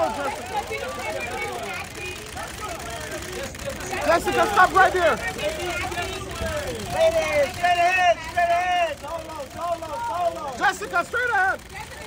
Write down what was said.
Jessica. Jessica, stop right there. Straight ahead, straight ahead, straight ahead. Solo, solo, solo. Jessica, straight ahead.